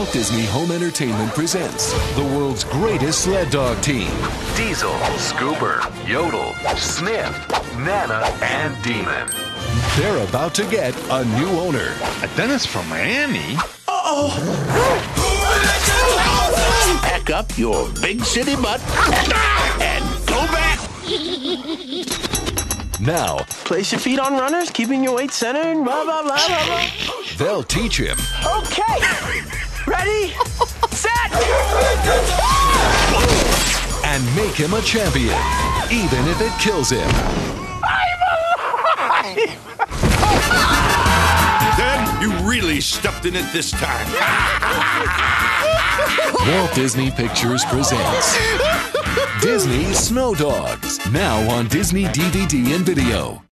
Walt Disney Home Entertainment presents the world's greatest sled dog team. Diesel, Scooper, Yodel, Sniff, Nana, and Demon. They're about to get a new owner. A dentist from Miami? Uh-oh! Pack up your big city butt and go back! Now, place your feet on runners, keeping your weight centered, blah, blah, blah, blah, blah. they'll teach him. Okay! Ready? Set! And make him a champion, even if it kills him. I'm alive! Dad, you really stepped in it this time. Walt Disney Pictures presents Disney Snow Dogs, now on Disney DVD and video.